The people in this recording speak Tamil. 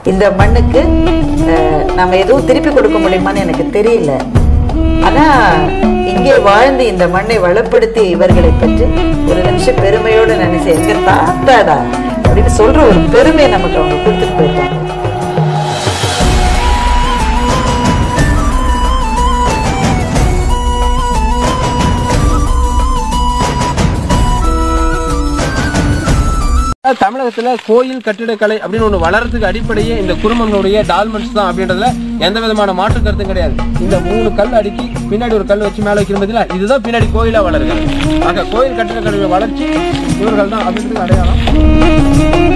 இந்த மண்ணுக்கு நம்ம எதுவும் திருப்பி கொடுக்க முடியுமான்னு எனக்கு தெரியல. ஆனா இங்கே வாழ்ந்து இந்த மண்ணை வளப்படுத்திய இவர்களை பற்றி ஒரு நிமிஷம் பெருமையோடு நினைச்சேன். எங்க தாத்தாடா அப்படின்னு சொல்ற ஒரு பெருமையை நமக்கு அவங்க கொடுத்துட்டு போயிருக்காங்க. தமிழகத்துல கோயில் கட்டிடக்கலை அப்படின்னு ஒண்ணு வளர்றதுக்கு அடிப்படையே இந்த குருமங்களுடைய டால்மெண்ட்ஸ் தான் அப்படின்றதுல எந்த விதமான மாற்று கருத்தும் கிடையாது. இந்த 3 கல் அடுக்கி பின்னாடி ஒரு கல் வச்சு மேல வைக்கிற பதிலா இதுதான் பின்னாடி கோயிலா வளருது. ஆக கோயில் கட்டிடக்கலையோட வளர்ச்சி இவர்கள் தான் அப்படின்றது அடையாளம்.